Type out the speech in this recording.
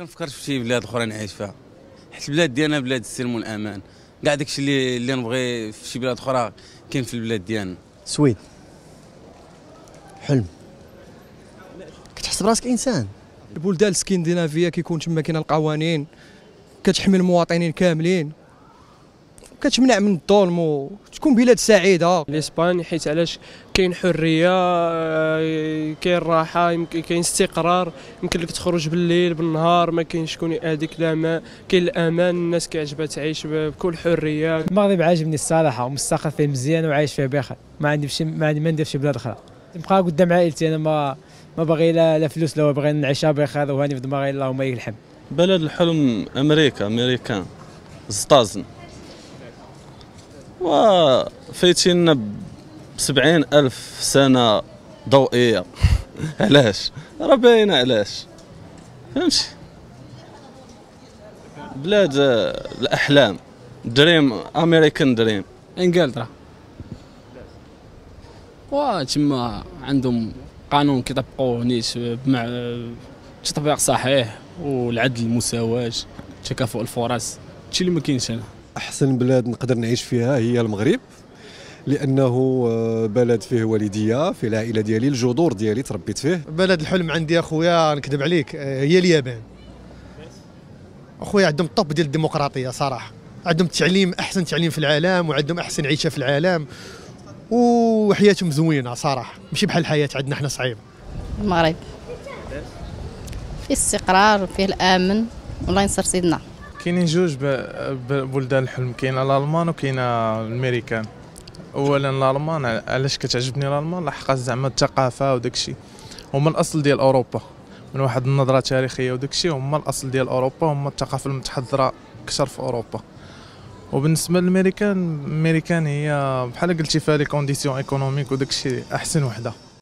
كنفكرش في شي بلاد اخرى نعيش فيها، حيت البلاد ديالنا بلاد السلم والامان. كاع داكشي اللي نبغي في شي بلاد اخرى كاين في البلاد ديالنا. السويد حلم، كتحس براسك انسان. البلدان الاسكندنافيه كيكون تما كاين القوانين كتحمي المواطنين كاملين، كتمنع من الظلم وتكون بلاد سعيده. الاسبان حيت علاش كاين حريه، كاين راحه، كاين استقرار، يمكن لك تخرج بالليل بالنهار، ما كاينش شكون يأذيك، لا ما كاين الامان، الناس كيعجبها تعيش بكل حريه. المغرب عاجبني الصراحه ومستقر فيه مزيان وعايش فيه بخير، ما ندير شي بلاد اخرى. نبقى قدام عائلتي، انا ما باغي لا فلوس، لا باغي نعيشها بخير وهاني في دماغي، اللهم لك الحمد. بلد الحلم امريكان زطازن، وفايتينا ب70,000 سنة ضوئية. علاش؟ راه باينة علاش، فهمتي؟ بلاد الأحلام، دريم، أمريكان دريم. انجلترا، وتما عندهم قانون كيطبقوه نيت مع تطبيق صحيح، والعدل، المساواة، تكافؤ الفرص، هادشي اللي ما كاينش هنا. أحسن بلاد نقدر نعيش فيها هي المغرب، لأنه بلد فيه والدية، فيه العائلة ديالي، الجذور ديالي تربيت فيه. بلد الحلم عندي أخويا، نكذب عليك، هي اليابان. أخويا عندهم الطب ديال الديمقراطية صراحة، عندهم التعليم أحسن تعليم في العالم، وعندهم أحسن عيشة في العالم، وحياتهم زوينة صراحة، ماشي بحال الحياة عندنا حنا صعيبة. المغرب فيه استقرار وفيه الأمن، والله ينصر سيدنا. كاينين جوج بلدان الحلم، كاين الالمان وكاين الامريكان. اولا الالمان، علاش كتعجبني الالمان؟ لحقاش زعما الثقافه وداكشي هما الاصل ديال اوروبا، من واحد النظره تاريخيه وداكشي هما الاصل ديال اوروبا، هما الثقافه المتحضره اكثر في اوروبا. وبالنسبه للامريكان، الامريكان هي بحال قلتي فيها لي كونديسيون ايكونوميك وداكشي احسن وحده.